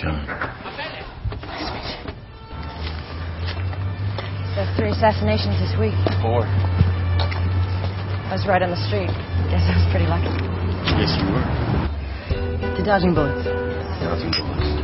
John. Nice to meet you. There are 3 assassinations this week. 4. I was right on the street. Guess I was pretty lucky. Yes, you were. To dodging bullets. Dodging bullets.